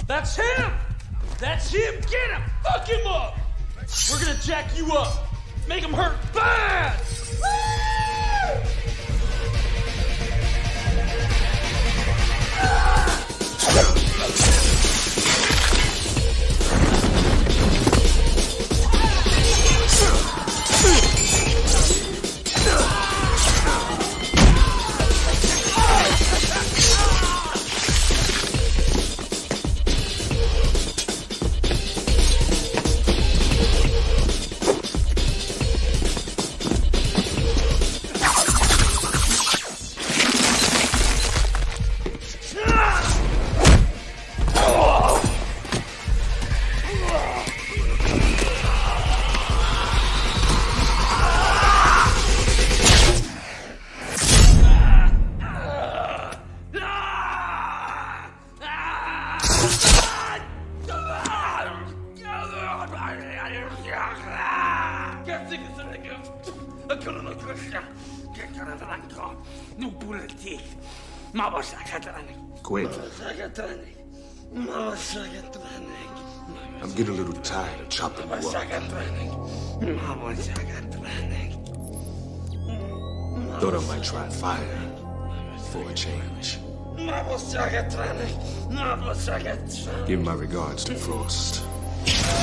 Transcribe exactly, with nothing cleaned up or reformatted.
That's him! That's him! Get him! Fuck him up! We're gonna jack you up! Make him hurt bad! Woo! Quit. I'm getting a little tired of chopping you up. Thought I might try fire for a change. Give my regards to Frost.